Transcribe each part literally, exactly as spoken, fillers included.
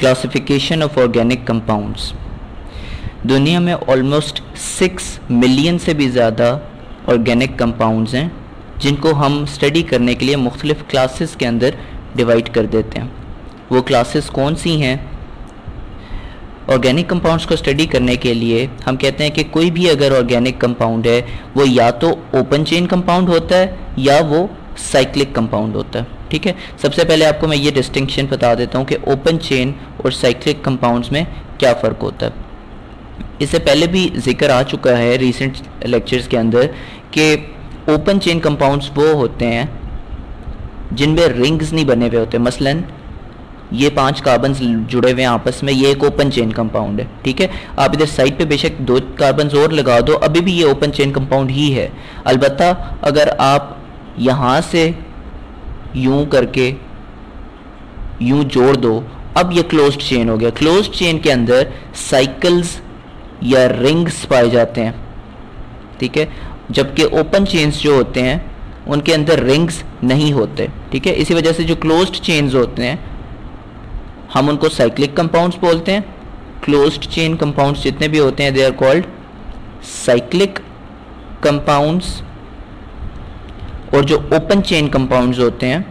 Classification of organic compounds. दुनिया में almost six million से भी ज़्यादा ऑर्गेनिक कंपाउंड्स हैं जिनको हम स्टडी करने के लिए मुख्तलिफ़ क्लासेस के अंदर डिवाइड कर देते हैं। वो क्लासेस कौन सी हैं? ऑर्गेनिक कंपाउंड्स को स्टडी करने के लिए हम कहते हैं कि कोई भी अगर ऑर्गेनिक कंपाउंड है वो या तो ओपन चेन कंपाउंड होता है या वो साइक्लिक कंपाउंड होता है। ठीक है, सबसे पहले आपको मैं ये डिस्टिंक्शन बता देता हूँ कि ओपन चेन और साइक्लिक कंपाउंड्स में क्या फ़र्क होता है। इससे पहले भी जिक्र आ चुका है रिसेंट लेक्चर्स के अंदर कि ओपन चेन कंपाउंड्स वो होते हैं जिनमें रिंग्स नहीं बने हुए होते। मसलन ये पांच कार्बन्स जुड़े हुए हैं आपस में, ये एक ओपन चेन कंपाउंड है। ठीक है, आप इधर साइड पे बेशक दो कार्बन्स और लगा दो, अभी भी ये ओपन चेन कंपाउंड ही है। अलबत्ता अगर आप यहाँ से यूं करके यूं जोड़ दो, अब ये क्लोज्ड चेन हो गया। क्लोज्ड चेन के अंदर साइकिल्स या रिंग्स पाए जाते हैं। ठीक है, जबकि ओपन चेन्स जो होते हैं उनके अंदर रिंग्स नहीं होते। ठीक है, इसी वजह से जो क्लोज्ड चेन्स होते हैं हम उनको साइक्लिक कंपाउंड्स बोलते हैं। क्लोज्ड चेन कंपाउंड्स जितने भी होते हैं they are called cyclic compounds, और जो ओपन चेन कंपाउंड्स होते हैं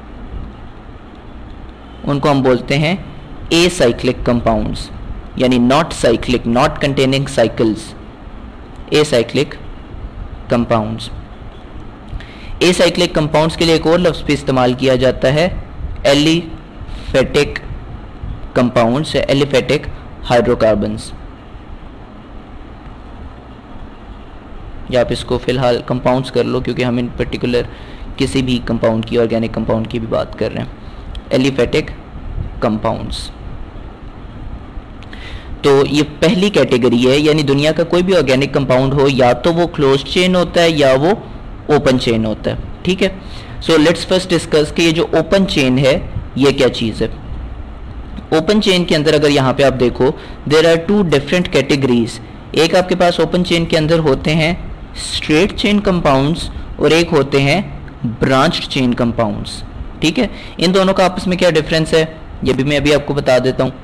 उनको हम बोलते हैं एसाइक्लिक कंपाउंड्स, यानी not cyclic, not containing cycles, acyclic compounds. Acyclic compounds के लिए एक और लफ्ज़ भी इस्तेमाल किया जाता है, एलिफेटिक कंपाउंड्स, एलिफेटिक हाइड्रोकार्बन्स। या आप इसको फिलहाल कंपाउंड्स कर लो क्योंकि हम इन पर्टिकुलर किसी भी कंपाउंड की, ऑर्गेनिक कंपाउंड की भी बात कर रहे हैं। एलिफेटिक कंपाउंड्स तो ये पहली कैटेगरी है, यानी दुनिया का कोई भी ऑर्गेनिक कंपाउंड हो या तो वो क्लोज्ड चेन होता है या वो ओपन चेन होता है। ठीक है, सो लेट्स फर्स्ट डिस्कस कि ये जो ओपन चेन है ये क्या चीज़ है। ओपन चेन के अंदर अगर यहाँ पे आप देखो, there are two different categories. एक आपके पास ओपन चेन के अंदर होते हैं स्ट्रेट चेन कंपाउंड्स और एक होते हैं ब्रांच्ड चेन कंपाउंड्स। ठीक है, इन दोनों का आपस में क्या डिफरेंस है ये भी मैं अभी आपको बता देता हूँ।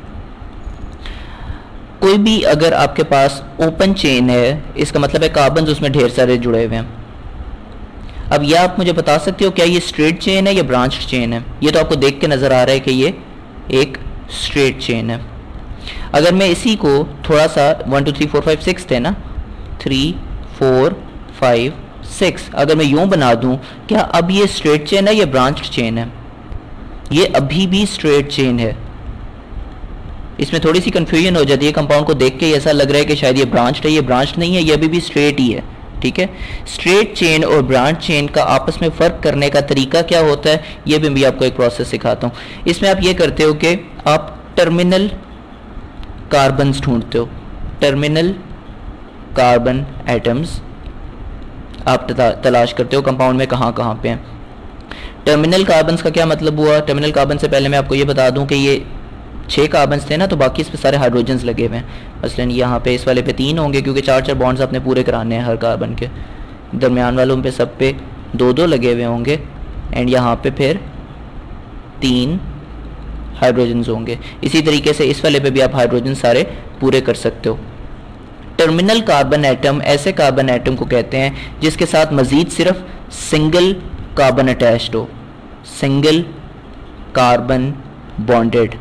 कोई भी अगर आपके पास ओपन चेन है, इसका मतलब है कार्बन उसमें ढेर सारे जुड़े हुए हैं। अब यह आप मुझे बता सकते हो क्या ये स्ट्रेट चेन है या ब्रांच्ड चेन है? ये तो आपको देख के नजर आ रहा है कि ये एक स्ट्रेट चेन है। अगर मैं इसी को थोड़ा सा one two three four five six थे ना, थ्री फोर फाइव सिक्स, अगर मैं यूं बना दूं, क्या अब ये स्ट्रेट चेन है या ब्रांच्ड चेन है? ये अभी भी स्ट्रेट चेन है। इसमें थोड़ी सी कंफ्यूजन हो जाती है, कंपाउंड को देख के ऐसा लग रहा है कि शायद ये ब्रांच्ड है, ये ब्रांच्ड नहीं है, ये अभी भी स्ट्रेट ही है। ठीक है, स्ट्रेट चेन और ब्रांच चेन का आपस में फ़र्क करने का तरीका क्या होता है ये भी मैं आपको एक प्रोसेस सिखाता हूँ। इसमें आप ये करते हो कि आप टर्मिनल कार्बन्स ढूंढते हो, टर्मिनल कार्बन एटम्स आप तलाश करते हो कंपाउंड में कहाँ कहाँ पे हैं। टर्मिनल कार्बन्स का क्या मतलब हुआ? टर्मिनल कार्बन से पहले मैं आपको ये बता दूं कि ये छः कार्बन्स थे ना, तो बाकी इस पे सारे हाइड्रोजन्स लगे हुए हैं। मसलन यहाँ पे इस वाले पे तीन होंगे क्योंकि चार चार बॉन्ड्स आपने पूरे कराने हैं हर कार्बन के। दरमियान वालों पे सब पे दो दो लगे हुए होंगे एंड यहाँ पे फिर तीन हाइड्रोजन्स होंगे। इसी तरीके से इस वाले पे भी आप हाइड्रोजन सारे पूरे कर सकते हो। टर्मिनल कार्बन एटम ऐसे कार्बन एटम को कहते हैं जिसके साथ मजीद सिर्फ सिंगल कार्बन अटैच्ड हो, सिंगल कार्बन बॉन्डेड।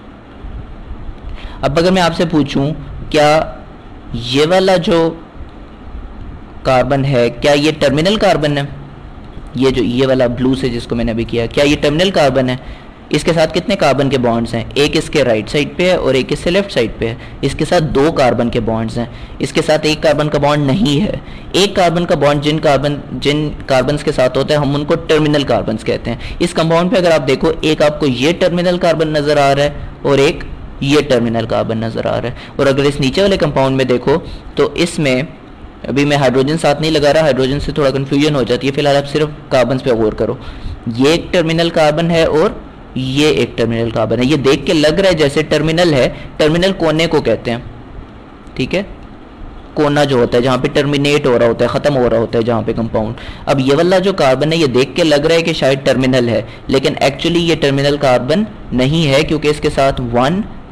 अब अगर मैं आपसे पूछूं क्या ये वाला जो कार्बन है क्या ये टर्मिनल कार्बन है? ये जो ये वाला ब्लू से जिसको मैंने अभी किया, क्या ये टर्मिनल कार्बन है? इसके साथ कितने कार्बन के बॉन्ड्स हैं? एक इसके राइट साइड पे है और एक इससे लेफ्ट साइड पे है। इसके साथ दो कार्बन के बॉन्ड्स हैं, इसके साथ एक कार्बन का बॉन्ड नहीं है। एक कार्बन का बॉन्ड जिन कार्बन जिन कार्बन्स के साथ होता है हम उनको टर्मिनल कार्बन्स कहते हैं। इस कंपाउंड पे अगर आप देखो, एक आपको ये टर्मिनल कार्बन नजर आ रहा है और एक ये टर्मिनल कार्बन नजर आ रहा है। और अगर इस नीचे वाले कंपाउंड में देखो तो इसमें अभी मैं हाइड्रोजन साथ नहीं लगा रहा, हाइड्रोजन से थोड़ा कंफ्यूजन हो जाती है, फिलहाल आप सिर्फ कार्बन पे गौर करो। ये एक टर्मिनल कार्बन है और ये एक टर्मिनल कार्बन है। ये देख के लग रहा है जैसे टर्मिनल है, टर्मिनल कोने को कहते हैं। ठीक है, कोना जो होता है जहाँ पे टर्मिनेट हो रहा होता है, ख़त्म हो रहा होता है जहाँ पे कंपाउंड। अब ये वाला जो कार्बन है ये देख के लग रहा है कि शायद टर्मिनल है, लेकिन एक्चुअली ये टर्मिनल कार्बन नहीं है क्योंकि इसके साथ वन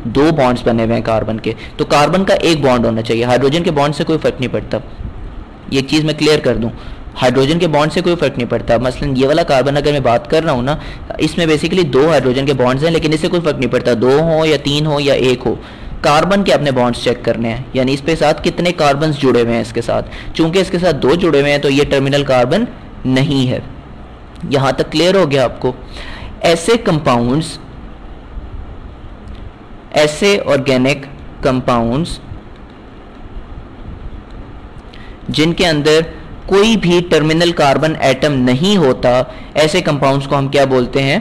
दो बॉन्ड्स बने हुए हैं कार्बन के, तो कार्बन का एक बॉन्ड होना चाहिए, हाइड्रोजन के बॉन्ड से कोई फर्क नहीं पड़ता। ये चीज़ मैं क्लियर कर दूं, हाइड्रोजन के बॉन्ड से कोई फर्क नहीं पड़ता। मसलन ये वाला कार्बन अगर मैं बात कर रहा हूँ ना, इसमें बेसिकली दो हाइड्रोजन के बॉन्ड्स हैं, लेकिन इससे कोई फर्क नहीं पड़ता दो हो या तीन हो या एक हो, कार्बन के अपने बॉन्ड्स चेक करने हैं, यानी इस पे साथ कितने कार्बन जुड़े हुए हैं इसके साथ। चूंकि इसके साथ दो जुड़े हुए हैं तो ये टर्मिनल कार्बन नहीं है। यहां तक क्लियर हो गया आपको। ऐसे कंपाउंड्स, ऐसे ऑर्गेनिक कंपाउंड्स जिनके अंदर कोई भी टर्मिनल कार्बन एटम नहीं होता, ऐसे कंपाउंड्स को हम क्या बोलते हैं?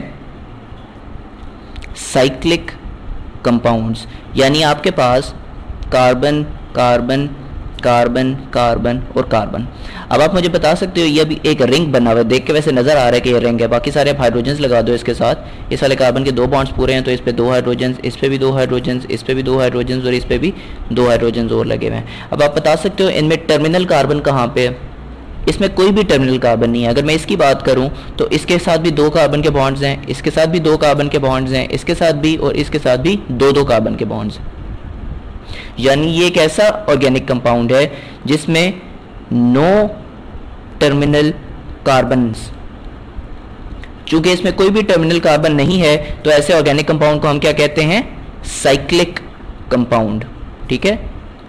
Cyclic compounds. यानी आपके पास कार्बन कार्बन कार्बन कार्बन और कार्बन। अब आप मुझे बता सकते हो, ये अभी एक रिंग बना हुआ है, देख के वैसे नजर आ रहा है कि ये रिंग है, बाकी सारे आप हाइड्रोजन्स लगा दो इसके साथ, इस वाले कार्बन के दो बॉन्ड्स पूरे हैं तो इस पे दो हाइड्रोजन्स, इस पे भी दो हाइड्रोजन्स, इस पे भी दो हाइड्रोजन्स और इस पे भी दो हाइड्रोजन्स और लगे हुए हैं। अब आप बता सकते हो इनमें टर्मिनल कार्बन कहाँ पे है? इसमें कोई भी टर्मिनल कार्बन नहीं है। अगर मैं इसकी बात करूं तो इसके साथ भी दो कार्बन के बॉन्ड्स हैं, इसके साथ भी दो कार्बन के बॉन्ड्स हैं, इसके साथ भी और इसके साथ भी दो दो कार्बन के बॉन्ड्स। यानी ये एक ऐसा ऑर्गेनिक कंपाउंड है जिसमें नो टर्मिनल कार्बन्स। चूंकि इसमें कोई भी टर्मिनल कार्बन नहीं है तो ऐसे ऑर्गेनिक कंपाउंड को हम क्या कहते हैं? Cyclic compound. ठीक है।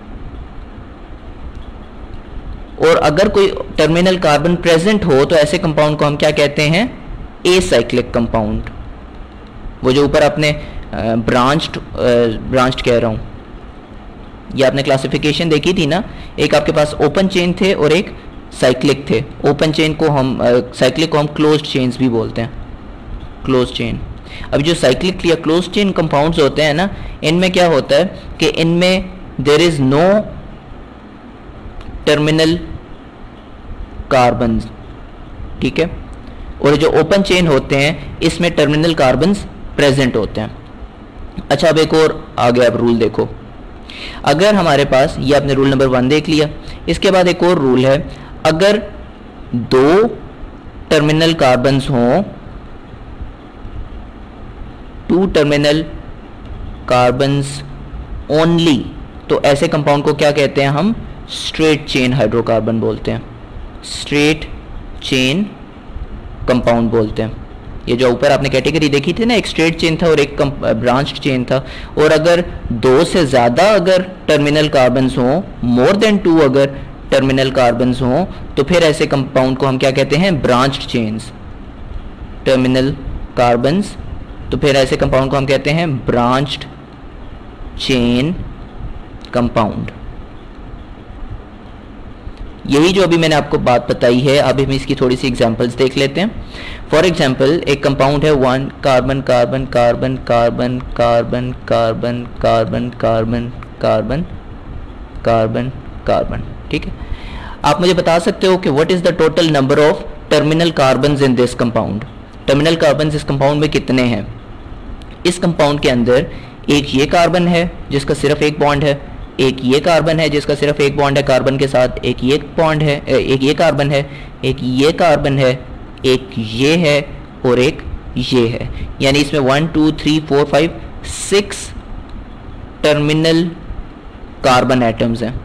और अगर कोई टर्मिनल कार्बन प्रेजेंट हो तो ऐसे कंपाउंड को हम क्या कहते हैं? Acyclic compound. वो जो ऊपर आपने ब्रांच्ड ब्रांच्ड कह रहा हूं, ये आपने क्लासिफिकेशन देखी थी ना, एक आपके पास ओपन चेन थे और एक साइक्लिक थे। ओपन चेन को हम साइक्लिक को हम क्लोज्ड चेन्स भी बोलते हैं, क्लोज चेन। अब जो साइक्लिक या क्लोज चेन कंपाउंड्स होते हैं ना, इनमें क्या होता है कि इनमें there is no terminal carbon. ठीक है। और जो ओपन चेन होते हैं इसमें टर्मिनल कार्बन्स प्रेजेंट होते हैं। अच्छा, अब एक और आगे आप रूल देखो। अगर हमारे पास, ये आपने रूल नंबर वन देख लिया, इसके बाद एक और रूल है, अगर दो टर्मिनल कार्बन्स हों, टू टर्मिनल कार्बन्स ओनली, तो ऐसे कंपाउंड को क्या कहते हैं? हम स्ट्रेट चेन हाइड्रोकार्बन बोलते हैं, स्ट्रेट चेन कंपाउंड बोलते हैं। ये जो ऊपर आपने कैटेगरी देखी थी ना, एक स्ट्रेट चेन था और एक ब्रांच्ड चेन था। और अगर दो से ज़्यादा अगर टर्मिनल कार्बन्स हों, मोर देन टू अगर टर्मिनल कार्बन्स हों, तो फिर ऐसे कंपाउंड को हम क्या कहते हैं? Branched chains. टर्मिनल कार्बन्स, तो फिर ऐसे कंपाउंड को हम कहते हैं ब्रांच्ड चेन कंपाउंड। यही जो अभी मैंने आपको बात बताई है, अभी हम इसकी थोड़ी सी एग्जांपल्स देख लेते हैं। फॉर एग्जांपल, एक कंपाउंड है one carbon carbon carbon carbon carbon carbon carbon carbon carbon carbon carbon. ठीक है। आप मुझे बता सकते हो कि what is the total number of terminal carbons in this compound? Terminal carbons इस कंपाउंड में कितने हैं? इस कंपाउंड के अंदर एक ये कार्बन है जिसका सिर्फ एक बॉन्ड है, एक ये कार्बन है जिसका सिर्फ एक बॉन्ड है कार्बन के साथ, एक ये बॉन्ड है, एक ये कार्बन है, एक ये कार्बन है, एक ये है और एक ये है। यानी इसमें one two three four five six terminal carbon atoms हैं।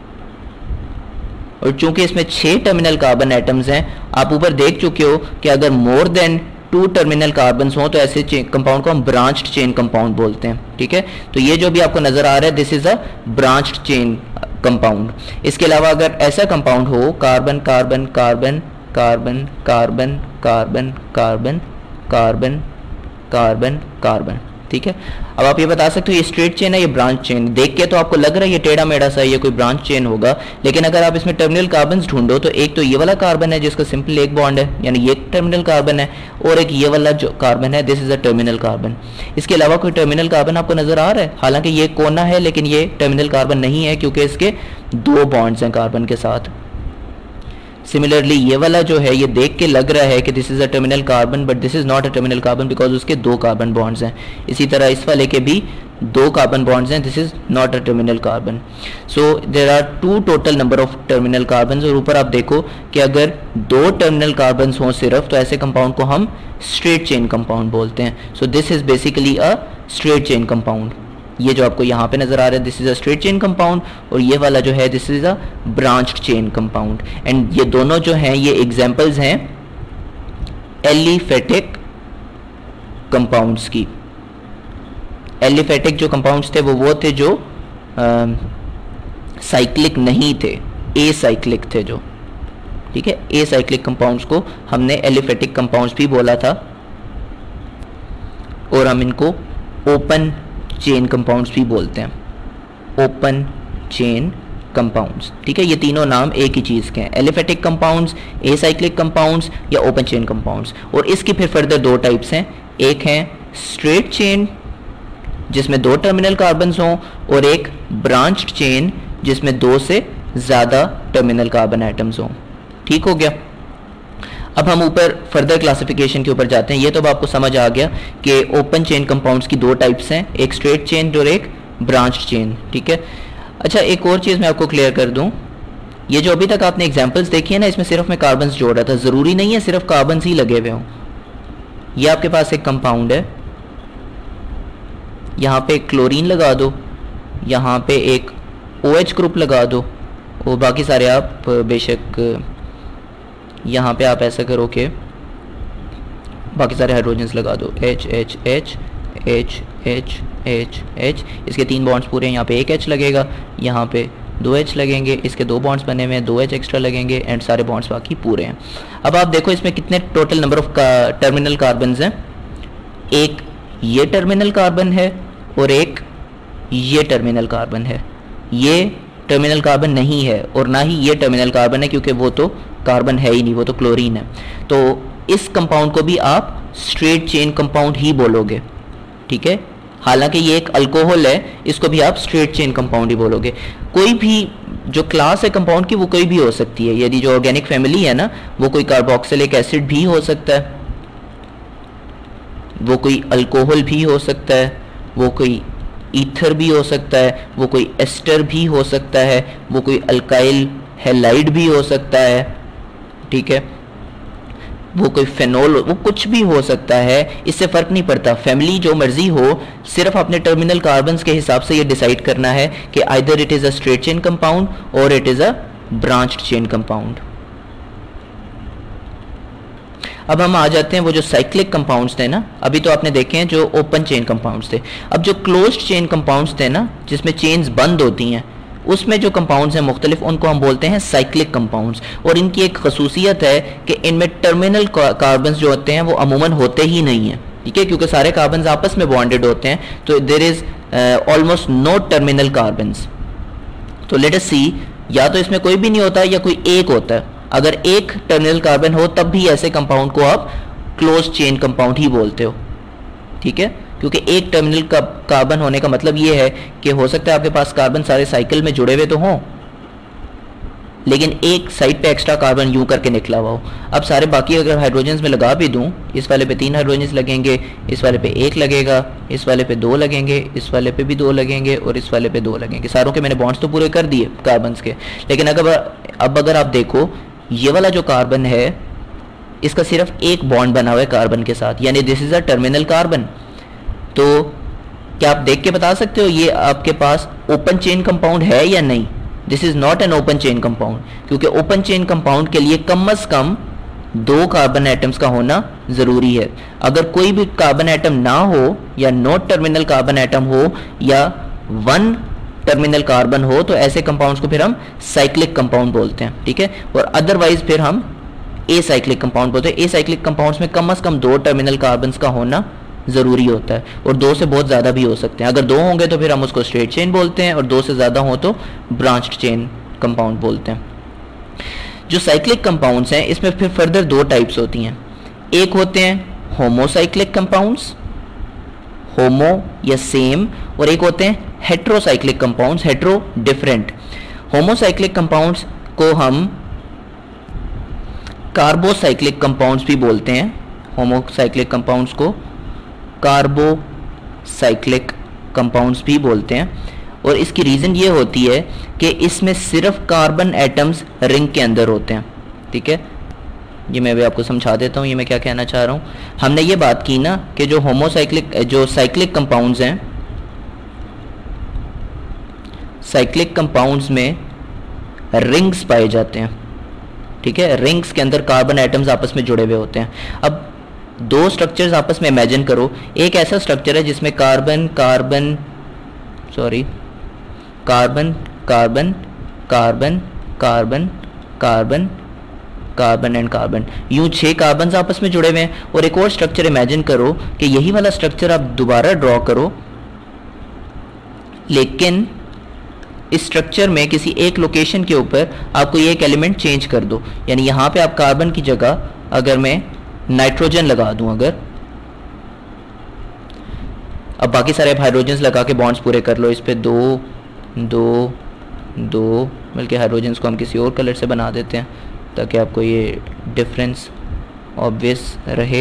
और चूंकि इसमें छह टर्मिनल कार्बन एटम्स हैं, आप ऊपर देख चुके हो कि अगर more than two terminal carbons हो तो ऐसे कंपाउंड को हम ब्रांच्ड चेन कंपाउंड बोलते हैं। ठीक है। तो ये जो भी आपको नजर आ रहा है, this is a branched chain compound. इसके अलावा अगर ऐसा कंपाउंड हो carbon carbon carbon carbon carbon carbon carbon carbon carbon carbon. ठीक है। अब आप ये बता सकते हो ये स्ट्रेट चेन है, ये ब्रांच चेन। देख के तो आपको लग रहा है ये टेढ़ा मेढ़ा सा ये कोई ब्रांच चेन होगा, लेकिन अगर आप इसमें टर्मिनल कार्बन्स ढूंढो तो एक तो ये वाला कार्बन है जिसका सिंपल एक बॉन्ड है, यानी ये टर्मिनल कार्बन है, और एक ये वाला जो कार्बन है, this is a terminal carbon. इसके अलावा कोई टर्मिनल कार्बन आपको नजर आ रहा है? हालांकि ये कोना है लेकिन ये टर्मिनल कार्बन नहीं है क्योंकि इसके दो बॉन्ड्स हैं कार्बन के साथ। सिमिलरली ये वाला जो है, ये देख के लग रहा है कि this is a terminal carbon, but this is not a terminal carbon because उसके दो कार्बन बॉन्ड्स हैं। इसी तरह इस वाले के भी दो कार्बन बॉन्ड्स हैं, this is not a terminal carbon. So there are two total number of terminal carbon. और ऊपर आप देखो कि अगर दो टर्मिनल कार्बन हों सिर्फ तो ऐसे कंपाउंड को हम स्ट्रेट चेन कंपाउंड बोलते हैं। So this is basically a straight chain compound. ये जो आपको यहाँ पे नजर आ रहा है this is a straight chain compound, और ये वाला जो है this is a branched chain compound. And ये दोनों जो हैं ये एग्जांपल्स हैं एलिफेटिक कंपाउंड्स की। एलिफेटिक जो कंपाउंड्स थे वो वो थे जो साइक्लिक नहीं थे, ए साइक्लिक थे जो, ठीक है। ए साइक्लिक कंपाउंड्स को हमने एलिफेटिक कंपाउंड्स भी बोला था, और हम इनको ओपन चेन कंपाउंड्स भी बोलते हैं, ओपन चेन कंपाउंड्स, ठीक है। ये तीनों नाम एक ही चीज़ के हैं, aliphatic compounds, acyclic compounds या ओपन चेन कंपाउंड्स। और इसकी फिर फर्दर दो टाइप्स हैं, एक है स्ट्रेट चेन जिसमें दो टर्मिनल कार्बन्स हों, और एक ब्रांच्ड चेन जिसमें दो से ज़्यादा टर्मिनल कार्बन एटम्स हों, ठीक हो गया। अब हम ऊपर फर्दर क्लासिफिकेशन के ऊपर जाते हैं। ये तो अब आपको समझ आ गया कि ओपन चेन कंपाउंड्स की दो टाइप्स हैं, एक स्ट्रेट चेन और एक ब्रांच्ड चेन, ठीक है। अच्छा, एक और चीज़ मैं आपको क्लियर कर दूं, ये जो अभी तक आपने एग्जांपल्स देखी है ना, इसमें सिर्फ मैं कार्बन्स जोड़ रहा था, ज़रूरी नहीं है सिर्फ कार्बन्स ही लगे हुए हों। ये आपके पास एक कंपाउंड है, यहाँ पे क्लोरीन लगा दो, यहाँ पे एक ओ एच ग्रुप लगा दो, और बाकी सारे आप बेशक यहाँ पे आप ऐसा करो कि बाकी सारे हाइड्रोजन्स लगा दो, H H H H H H H, इसके तीन बॉन्ड्स पूरे हैं, यहाँ पे एक एच लगेगा, यहाँ पे दो एच लगेंगे, इसके दो बॉन्ड्स बने हुए हैं, दो एच एक्स्ट्रा लगेंगे, एंड सारे बॉन्ड्स बाकी पूरे हैं। अब आप देखो इसमें कितने total number of terminal carbons हैं, एक ये टर्मिनल कार्बन है और एक ये टर्मिनल कार्बन है। ये टर्मिनल कार्बन नहीं है और ना ही ये टर्मिनल कार्बन है, क्योंकि वो तो कार्बन है ही नहीं, वो तो क्लोरीन है। तो इस कंपाउंड को भी आप स्ट्रेट चेन कंपाउंड ही बोलोगे, ठीक है। हालांकि ये एक अल्कोहल है, इसको भी आप स्ट्रेट चेन कंपाउंड ही बोलोगे। कोई भी जो क्लास है कंपाउंड की वो कोई भी हो सकती है, यदि जो ऑर्गेनिक फैमिली है ना, वो कोई कार्बोक्सिलिक एसिड भी हो सकता है, वो कोई अल्कोहल भी हो सकता है, वो कोई ईथर भी हो सकता है, वो कोई एस्टर भी हो सकता है, वो कोई अल्काइल हैलाइड भी हो सकता है, ठीक है, वो कोई फेनोल, वो कुछ भी हो सकता है, इससे फ़र्क नहीं पड़ता। फैमिली जो मर्जी हो, सिर्फ अपने टर्मिनल कार्बन्स के हिसाब से ये डिसाइड करना है कि either it is a straight chain compound और it is a branched chain compound. अब हम आ जाते हैं वो जो साइक्लिक कंपाउंड्स थे ना, अभी तो आपने देखे हैं जो ओपन चेन कंपाउंड्स थे। अब जो क्लोज्ड चेन कंपाउंड्स थे ना, जिसमें चेन्स बंद होती हैं, उसमें जो कंपाउंड्स हैं मुख्तलिफ, उनको हम बोलते हैं साइक्लिक कंपाउंड्स। और इनकी एक खसूसियत है कि इनमें टर्मिनल कार्बन्स जो होते हैं वो अमूमन होते ही नहीं हैं, ठीक है, क्योंकि सारे कार्बन्स आपस में बॉन्डेड होते हैं, तो there is almost no terminal carbons. तो लेट अस सी, या तो इसमें कोई भी नहीं होता या कोई एक होता है। अगर एक टर्मिनल कार्बन हो तब भी ऐसे कंपाउंड को आप क्लोज चेन कंपाउंड ही बोलते हो, ठीक है, क्योंकि एक टर्मिनल का कार्बन होने का मतलब ये है कि हो सकता है आपके पास कार्बन सारे साइकिल में जुड़े हुए तो हों, लेकिन एक साइड पे एक्स्ट्रा कार्बन यूं करके निकला हुआ हो। अब सारे बाकी अगर हाइड्रोजन्स में लगा भी दूं, इस वाले पे तीन हाइड्रोजन्स लगेंगे, इस वाले पे एक लगेगा, इस वाले पे दो लगेंगे, इस वाले पे भी दो लगेंगे, और इस वाले पे दो लगेंगे। सारों के मैंने बॉन्ड्स तो पूरे कर दिए कार्बन्स के, लेकिन अगर अब अगर आप देखो ये वाला जो कार्बन है इसका सिर्फ एक बॉन्ड बना हुआ है कार्बन के साथ, यानी this is a terminal carbon. तो क्या आप देख के बता सकते हो ये आपके पास ओपन चेन कंपाउंड है या नहीं? This is not an open chain compound, क्योंकि ओपन चेन कंपाउंड के लिए कम अज कम दो कार्बन एटम्स का होना जरूरी है। अगर कोई भी कार्बन एटम ना हो, या नॉट टर्मिनल कार्बन एटम हो, या वन टर्मिनल कार्बन हो, तो ऐसे कंपाउंड्स को फिर हम साइक्लिक कंपाउंड बोलते हैं, ठीक है। और अदरवाइज फिर हम ए साइक्लिक कंपाउंड बोलते हैं। ए साइक्लिक कंपाउंड्स में कम अज कम दो टर्मिनल कार्बन्स का होना जरूरी होता है, और दो से बहुत ज्यादा भी हो सकते हैं। अगर दो होंगे तो फिर हम उसको स्ट्रेट चेन बोलते हैं, और दो से ज्यादा हो तो ब्रांच्ड चेन कंपाउंड बोलते हैं। जो साइक्लिक कंपाउंड्स हैं इसमें फिर फर्दर दो टाइप्स होती हैं। एक होते हैं होमोसाइक्लिक कंपाउंड्स, होमो या सेम, और एक होते हैं heterocyclic compounds, hetero different. Homocyclic compounds को हम कार्बोसाइक्लिक कंपाउंड्स भी बोलते हैं। होमोसाइक्लिक कंपाउंड्स को कार्बोसाइक्लिक कंपाउंड्स भी बोलते हैं, और इसकी रीज़न ये होती है कि इसमें सिर्फ कार्बन एटम्स रिंग के अंदर होते हैं, ठीक है। ये मैं भी आपको समझा देता हूँ ये मैं क्या कहना चाह रहा हूँ। हमने ये बात की ना कि जो होमोसाइक्लिक जो साइक्लिक कंपाउंड्स हैं साइक्लिक कंपाउंड्स में रिंग्स पाए जाते हैं, ठीक है। रिंग्स के अंदर कार्बन एटम्स आपस में जुड़े हुए होते हैं। अब दो स्ट्रक्चर्स आपस में इमेजिन करो। एक ऐसा स्ट्रक्चर है जिसमें carbon carbon sorry carbon carbon carbon carbon carbon carbon and carbon, यूं छह कार्बन आपस में जुड़े हुए हैं। और एक और स्ट्रक्चर इमेजिन करो कि यही वाला स्ट्रक्चर आप दोबारा ड्रॉ करो, लेकिन इस स्ट्रक्चर में किसी एक लोकेशन के ऊपर आपको ये एक एलिमेंट चेंज कर दो। यानी यहाँ पे आप कार्बन की जगह अगर मैं नाइट्रोजन लगा दूं, अगर अब बाकी सारे आप हाइड्रोजन्स लगा के बॉन्ड्स पूरे कर लो। इस पे दो दो दो बल्कि हाइड्रोजन्स को हम किसी और कलर से बना देते हैं ताकि आपको ये डिफरेंस ऑब्वियस रहे।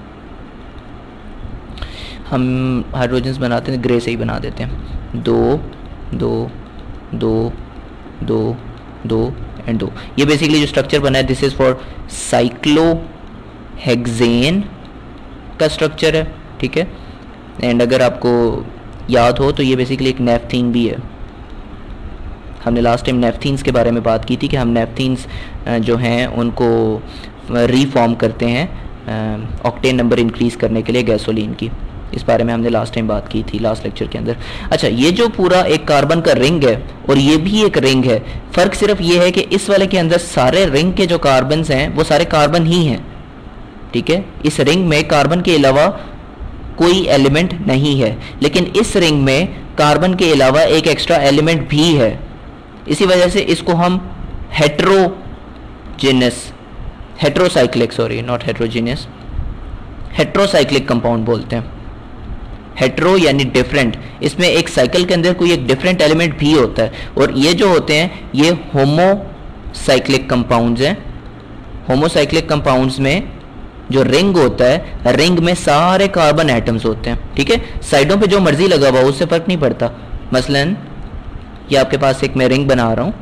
हम हाइड्रोजन्स बनाते हैं ग्रे से ही बना देते हैं। दो दो दो दो दो एंड दो। ये बेसिकली जो स्ट्रक्चर बना है दिस इज फॉर साइक्लोहेक्सेन का स्ट्रक्चर है, ठीक है। एंड अगर आपको याद हो तो ये बेसिकली एक नेफ्थीन भी है। हमने लास्ट टाइम नेफ्थीन्स के बारे में बात की थी कि हम नेफ्थीन्स जो हैं उनको रीफॉर्म करते हैं ऑक्टेन नंबर इंक्रीज़ करने के लिए गैसोलीन की। इस बारे में हमने लास्ट टाइम बात की थी लास्ट लेक्चर के अंदर। अच्छा, ये जो पूरा एक कार्बन का रिंग है और ये भी एक रिंग है, फ़र्क सिर्फ ये है कि इस वाले के अंदर सारे रिंग के जो कार्बन्स हैं वो सारे कार्बन ही हैं, ठीक है। इस रिंग में कार्बन के अलावा कोई एलिमेंट नहीं है, लेकिन इस रिंग में कार्बन के अलावा एक एक्स्ट्रा एलिमेंट भी है। इसी वजह से इसको हम heterogeneous heterocyclic sorry not heterogeneous heterocyclic compound बोलते हैं। हेट्रो यानी डिफरेंट, इसमें एक साइकिल के अंदर कोई एक डिफरेंट एलिमेंट भी होता है। और ये जो होते हैं ये होमोसाइक्लिक कंपाउंड्स हैं। होमोसाइक्लिक कंपाउंड्स में जो रिंग होता है, रिंग में सारे कार्बन एटम्स होते हैं, ठीक है। साइडों पे जो मर्जी लगा हुआ उससे फर्क नहीं पड़ता। मसलन ये आपके पास एक मैं रिंग बना रहा हूं,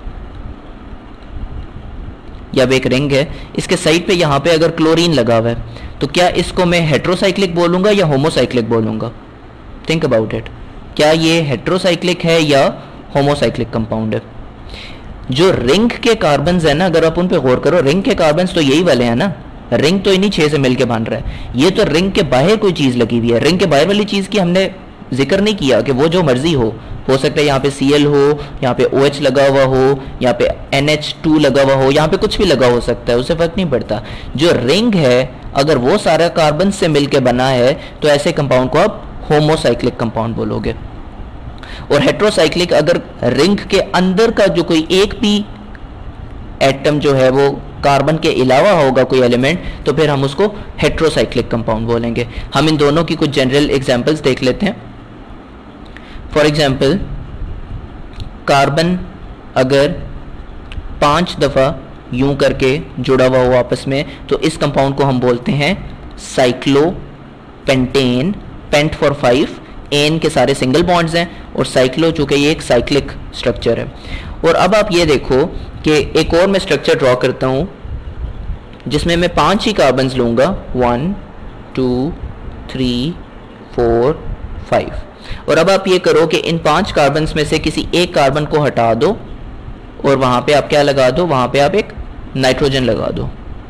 या एक रिंग है, इसके साइड पे यहाँ पे अगर क्लोरीन लगा हुआ है तो क्या इसको मैं हेट्रोसाइक्लिक बोलूंगा या होमोसाइक्लिक बोलूंगा? Think about it. क्या ये हेट्रोसाइक्लिक है या होमोसाइक्लिक कंपाउंड है? जो रिंग के कार्बन्स है ना, अगर आप उन पे गौर करो, रिंग के कार्बन्स तो यही वाले हैं ना। रिंग तो इन्हीं छह से मिलके बन रहा है। ये तो रिंग के बाहर कोई चीज लगी हुई है। रिंग के बाहर वाली चीज की हमने जिक्र नहीं किया कि वो जो मर्जी हो हो सकता है यहाँ पे सी एल हो, यहाँ पे ओ एच लगा हुआ हो, यहाँ पे एन एच टू लगा हुआ हो, यहाँ पे कुछ भी लगा हो सकता है, उससे फर्क नहीं पड़ता। जो रिंग है अगर वो सारा कार्बन से मिलके बना है तो ऐसे कंपाउंड को आप होमोसाइक्लिक कंपाउंड बोलोगे। और हेट्रोसाइक्लिक अगर रिंग के अंदर का जो कोई एक भी एटम जो है वो कार्बन के अलावा होगा कोई एलिमेंट, तो फिर हम उसको हेट्रोसाइक्लिक कंपाउंड बोलेंगे। हम इन दोनों की कुछ जनरल एग्जांपल्स देख लेते हैं। फॉर एग्जांपल, कार्बन अगर पांच दफ़ा यूं करके जुड़ा हुआ हो आपस में तो इस कंपाउंड को हम बोलते हैं साइक्लोपेंटेन। पेंट फॉर फाइव, एन के सारे सिंगल बॉन्ड्स हैं और साइक्लो चूंकि ये एक साइक्लिक स्ट्रक्चर है। और अब आप ये देखो कि एक और मैं स्ट्रक्चर ड्रॉ करता हूं जिसमें मैं पांच ही कार्बन्स लूंगा, one two three four five. और अब आप ये करो कि इन पांच कार्बन्स में से किसी एक कार्बन को हटा दो और वहां पे आप क्या लगा दो, वहां पे आप एक नाइट्रोजन लगा दो।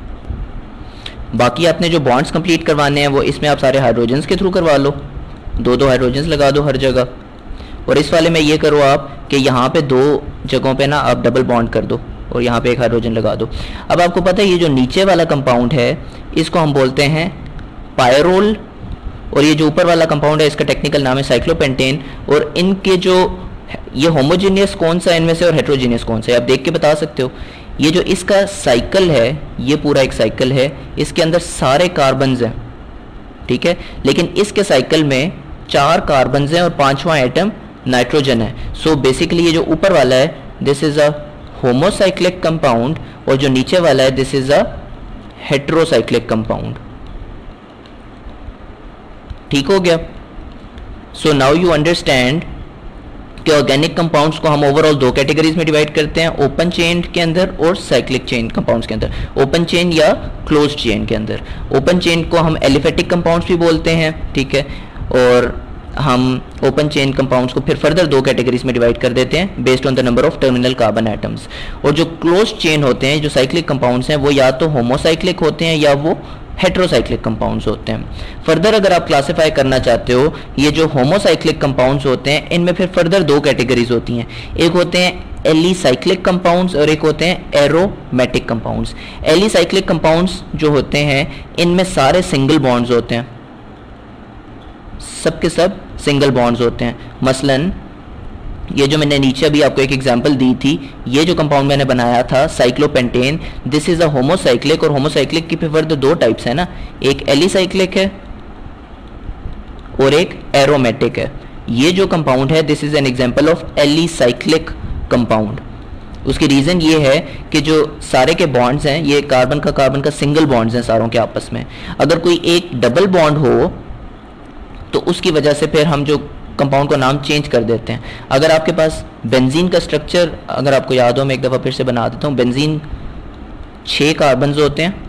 बाकी आपने जो बॉन्ड्स कंप्लीट करवाने हैं वो इसमें आप सारे हाइड्रोजन्स के थ्रू करवा लो, दो दो हाइड्रोजन्स लगा दो हर जगह। और इस वाले में ये करो आप कि यहाँ पे दो जगहों पे ना आप डबल बॉन्ड कर दो और यहाँ पे एक हाइड्रोजन लगा दो। अब आपको पता है ये जो नीचे वाला कंपाउंड है इसको हम बोलते हैं पायरोल, और ये जो ऊपर वाला कंपाउंड है इसका टेक्निकल नाम है साइक्लोपेंटेन। और इनके जो ये होमोजीनियस कौन सा इनमें से और हेट्रोजीनियस कौन सा है आप देख के बता सकते हो। ये जो इसका साइकिल है ये पूरा एक साइकिल है, इसके अंदर सारे कार्बन्स हैं, ठीक है। लेकिन इसके साइकिल में चार कार्बन्स हैं और पांचवा एटम नाइट्रोजन है। सो बेसिकली ये जो ऊपर वाला है this is a homocyclic compound और जो नीचे वाला है this is a heterocyclic compound. ठीक हो गया? सो नाउ यू अंडरस्टैंड कि ऑर्गेनिक कंपाउंड्स को हम ओवरऑल दो कैटेगरीज में डिवाइड करते हैं, ओपन चेन के अंदर और साइक्लिक चेन कंपाउंड्स के अंदर। ओपन चेन या क्लोज्ड चेन के अंदर। ओपन चेन को हम एलिफेटिक कंपाउंड्स भी बोलते हैं, ठीक है। और हम ओपन चेन कंपाउंड्स को फिर फर्दर दो कैटेगरीज में डिवाइड कर देते हैं based on the number of terminal carbon atoms. और जो क्लोज चेन होते हैं, जो साइक्लिक कंपाउंड्स हैं, वो या तो होमोसाइक्लिक होते हैं या वो हेट्रोसाइक्लिक कंपाउंड्स होते हैं। फर्दर अगर आप क्लासिफाई करना चाहते हो, ये जो होमोसाइक्लिक कंपाउंड्स होते हैं इनमें फिर फर्दर दो कैटेगरीज होती हैं। एक होते हैं एलिसाइक्लिक कंपाउंड्स और एक होते हैं एरोमेटिक कंपाउंड्स। एलिसाइक्लिक कंपाउंड्स जो होते हैं इनमें सारे सिंगल बॉन्ड्स होते हैं, सब के सब सिंगल बॉन्ड्स होते हैं। मसलन ये जो मैंने नीचे अभी आपको एक एग्जांपल दी थी, ये जो कंपाउंड मैंने बनाया था cyclopentane, this is a homocyclic. और होमोसाइक्लिक की फिर दो टाइप्स है ना, एक एलिसाइक्लिक है और एक एरोमेटिक है। ये जो कंपाउंड है this is an example of alicyclic compound. उसकी रीज़न ये है कि जो सारे के बॉन्ड्स हैं ये कार्बन का कार्बन का सिंगल बॉन्ड्स हैं सारों के आपस में। अगर कोई एक डबल बॉन्ड हो तो उसकी वजह से फिर हम जो कंपाउंड का नाम चेंज कर देते हैं। अगर आपके पास बेंजीन का स्ट्रक्चर अगर आपको याद हो, मैं एक दफ़ा फिर से बना देता हूँ। बेंजीन छः कार्बन्स होते हैं,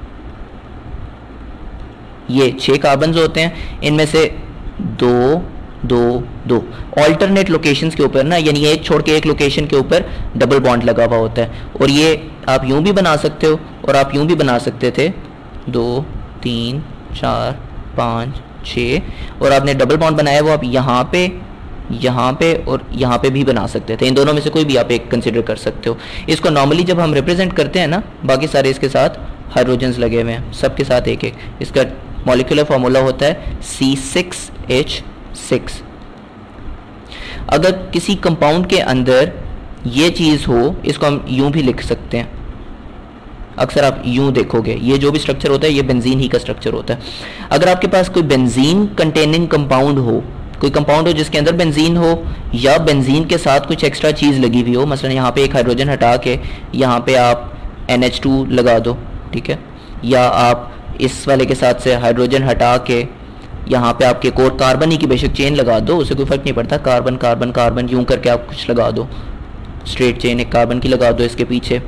ये छः कार्बन्स होते हैं, इनमें से दो दो दो ऑल्टरनेट लोकेशंस के ऊपर ना, यानी एक छोड़ के एक लोकेशन के ऊपर डबल बॉन्ड लगा हुआ होता है। और ये आप यूं भी बना सकते हो और आप यूं भी बना सकते थे, दो तीन चार पाँच छः, और आपने डबल बॉन्ड बनाया वो आप यहाँ पे यहाँ पे और यहाँ पे भी बना सकते थे। इन दोनों में से कोई भी आप एक कंसिडर कर सकते हो। इसको नॉर्मली जब हम रिप्रेजेंट करते हैं ना, बाकी सारे इसके साथ हाइड्रोजन्स लगे हुए हैं, सबके साथ एक एक। इसका मॉलिक्यूलर फार्मूला होता है सी सिक्स एच सिक्स। अगर किसी कंपाउंड के अंदर ये चीज़ हो, इसको हम यूं भी लिख सकते हैं। अक्सर आप यूं देखोगे, ये जो भी स्ट्रक्चर होता है ये बेंजीन ही का स्ट्रक्चर होता है। अगर आपके पास कोई बेंजीन कंटेनिंग कंपाउंड हो, कोई कंपाउंड हो जिसके अंदर बेंजीन हो या बेंजीन के साथ कुछ एक्स्ट्रा चीज़ लगी हुई हो, मसलन यहाँ पे एक हाइड्रोजन हटा के यहाँ पे आप एन एच टू लगा दो, ठीक है, या आप इस वाले के साथ से हाइड्रोजन हटा के यहाँ पे आपके एक और कार्बन ही की बेशक चेन लगा दो, उससे कोई फर्क नहीं पड़ता, कार्बन कार्बन कार्बन यूं करके आप कुछ लगा दो, स्ट्रेट चेन एक कार्बन की लगा दो इसके पीछे,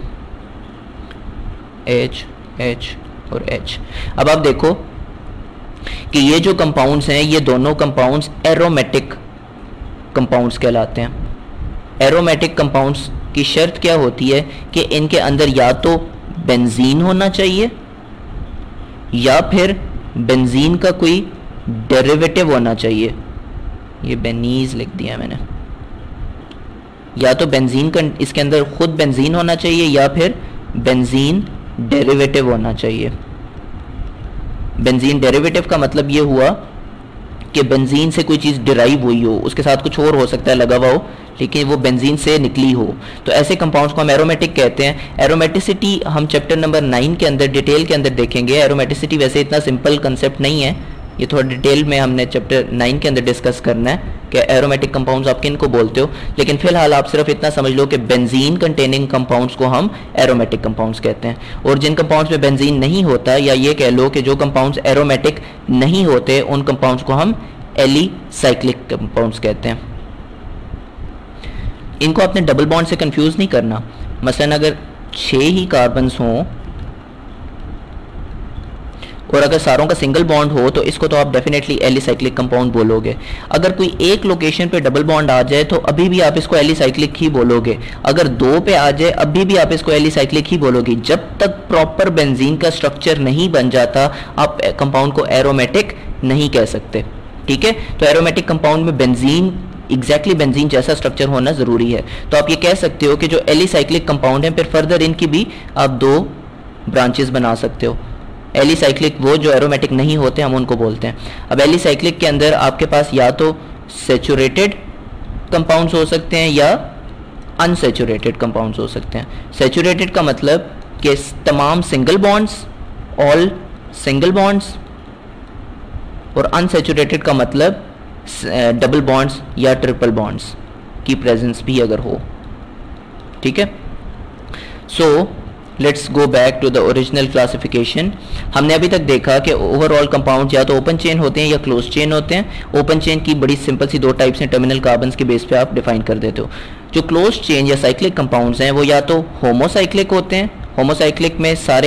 H H और H। अब आप देखो कि ये जो कंपाउंड्स हैं ये दोनों कंपाउंड्स एरोमेटिक कंपाउंड्स कहलाते हैं। एरोमेटिक कंपाउंड्स की शर्त क्या होती है कि इनके अंदर या तो बेंजीन होना चाहिए या फिर बेंजीन का कोई डेरिवेटिव होना चाहिए। ये बेनीज लिख दिया मैंने। या तो बेंजीन का इसके अंदर खुद बेंजीन होना चाहिए या फिर बेंजीन डेरिवेटिव होना चाहिए। बेंजीन डेरिवेटिव का मतलब ये हुआ कि बेंजीन से कोई चीज़ डिराइव हुई हो, उसके साथ कुछ और हो सकता है लगा हुआ हो, लेकिन वो बेंजीन से निकली हो, तो ऐसे कंपाउंड्स को हम एरोमेटिक कहते हैं। एरोमेटिसिटी हम चैप्टर नंबर नाइन के अंदर डिटेल के अंदर देखेंगे। एरोमेटिसिटी वैसे इतना सिंपल कंसेप्ट नहीं है, ये थोड़ा डिटेल में हमने चैप्टर नाइन के अंदर डिस्कस करना है कि एरोमेटिक कंपाउंड्स आप किन को बोलते हो। लेकिन फिलहाल आप सिर्फ इतना समझ लो कि बेंजीन कंटेनिंग कंपाउंड्स को हम एरोमेटिक कंपाउंड्स कहते हैं। और जिन कंपाउंड्स में बेंजीन नहीं होता, या ये कह लो कि जो कंपाउंड्स एरोमेटिक नहीं होते, उन कंपाउंड्स को हम एलिसाइक्लिक कंपाउंड्स कहते हैं। इनको आपने डबल बॉन्ड से कंफ्यूज नहीं करना। मसलन अगर छः ही कार्बन्स हों और अगर सारों का सिंगल बॉन्ड हो तो इसको तो आप डेफिनेटली एलिसाइक्लिक कंपाउंड बोलोगे। अगर कोई एक लोकेशन पे डबल बॉन्ड आ जाए तो अभी भी आप इसको एलिसाइक्लिक ही बोलोगे। अगर दो पे आ जाए अभी भी आप इसको एलिसाइक्लिक ही बोलोगे। जब तक प्रॉपर बेंजीन का स्ट्रक्चर नहीं बन जाता आप कंपाउंड को एरोमेटिक नहीं कह सकते, ठीक है। तो एरोमेटिक कंपाउंड में बेंजीन एग्जैक्टली बेंजीन जैसा स्ट्रक्चर होना ज़रूरी है। तो आप ये कह सकते हो कि जो एलिसाइक्लिक कंपाउंड है फिर फर्दर इनकी भी आप दो ब्रांचेस बना सकते हो। एलिसाइक्लिक वो जो एरोमेटिक नहीं होते हम उनको बोलते हैं। अब एलिसाइक्लिक के अंदर आपके पास या तो सैचुरेटेड कंपाउंड्स हो सकते हैं या अनसैचुरेटेड कंपाउंड्स हो सकते हैं। सैचुरेटेड का मतलब कि तमाम single bonds, all single bonds, और अनसैचुरेटेड का मतलब डबल बॉन्ड्स या ट्रिपल बॉन्ड्स की प्रेजेंस भी अगर हो, ठीक है। So let's go back to the original classification. हमने अभी तक देखा कि ओवरऑल कंपाउंड या तो ओपन चेन होते हैं या क्लोज चेन होते हैं। ओपन चेन की बड़ी सिंपल सी दो टाइप्स हैं, टर्मिनल कार्बन्स के बेस पे आप डिफाइन कर देते हो। जो क्लोज चेन या साइक्लिक कंपाउंड्स हैं वो या तो होमोसाइक्लिक होते हैं, होमोसाइक्लिक में सारे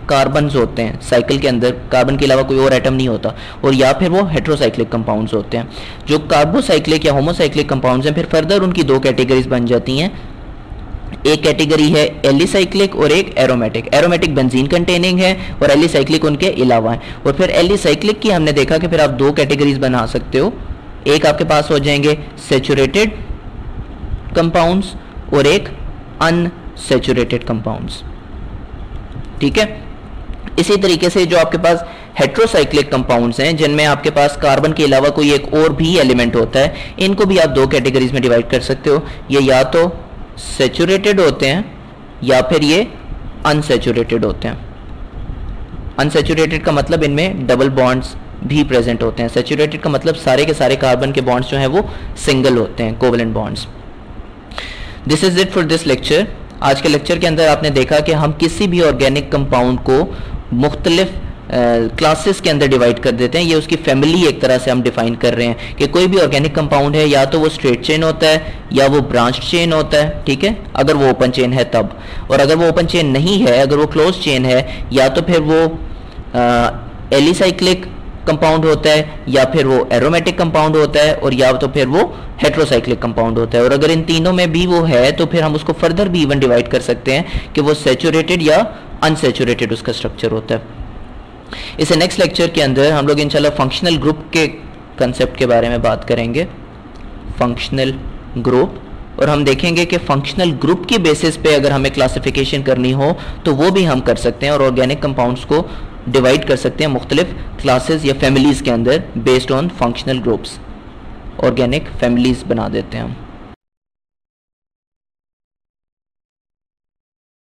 कार्बन्स होते हैं साइकिल के अंदर, कार्बन के अलावा कोई और एटम नहीं होता, और या फिर वो हेट्रोसाइक्लिक कंपाउंड्स होते हैं। जो कार्बोसाइक्लिक या होमोसाइक्लिक कंपाउंड्स हैं फिर फर्दर उनकी दो कैटेगरीज बन जाती हैं। एक कैटेगरी है एलिसाइक्लिक और एक एरोमेटिक। एरोमेटिक बेंजीन कंटेनिंग है और एलिसाइक्लिक उनके अलावा है। और फिर एलिसाइक्लिक की हमने देखा कि फिर आप दो कैटेगरीज बना सकते हो, एक आपके पास हो जाएंगे सैचुरेटेड कंपाउंड्स और एक अनसैचुरेटेड कंपाउंड्स, ठीक है। इसी तरीके से जो आपके पास हेट्रोसाइक्लिक कंपाउंड्स हैं जिनमें आपके पास कार्बन के अलावा कोई एक और भी एलिमेंट होता है, इनको भी आप दो कैटेगरीज में डिवाइड कर सकते हो। ये या तो सैचुरेटेड होते हैं या फिर ये अनसैचुरेटेड होते हैं। अनसैचुरेटेड का मतलब इनमें डबल बॉन्ड्स भी प्रेजेंट होते हैं। सैचुरेटेड का मतलब सारे के सारे कार्बन के बॉन्ड्स जो हैं वो सिंगल होते हैं, covalent bonds. This is it for this lecture. आज के लेक्चर के अंदर आपने देखा कि हम किसी भी ऑर्गेनिक कंपाउंड को मुख्तलिफ क्लासेस uh, के अंदर डिवाइड कर देते हैं। ये उसकी फैमिली एक तरह से हम डिफाइन कर रहे हैं कि कोई भी ऑर्गेनिक कंपाउंड है या तो वो स्ट्रेट चेन होता है या वो ब्रांच चेन होता है, ठीक है, अगर वो ओपन चेन है तब। और अगर वो ओपन चेन नहीं है, अगर वो क्लोज चेन है, या तो फिर वो एलिसाइक्लिक कंपाउंड होता है या फिर वो एरोमेटिक कंपाउंड होता है और या तो फिर वो हेट्रोसाइक्लिक कंपाउंड होता है। और अगर इन तीनों में भी वो है तो फिर हम उसको फर्दर भी इवन डिवाइड कर सकते हैं कि वो सैचुरेटेड या अनसैचुरेटेड उसका स्ट्रक्चर होता है। इसे नेक्स्ट लेक्चर के अंदर हम लोग इंशाल्लाह फंक्शनल ग्रुप के कंसेप्ट के बारे में बात करेंगे, फंक्शनल ग्रुप, और हम देखेंगे कि फंक्शनल ग्रुप की बेसिस पे अगर हमें क्लासिफिकेशन करनी हो तो वो भी हम कर सकते हैं और ऑर्गेनिक कंपाउंड्स को डिवाइड कर सकते हैं मुख्तलिफ क्लासेस या फैमिलीज़ के अंदर based on functional groups. Organic families बना देते हैं हम।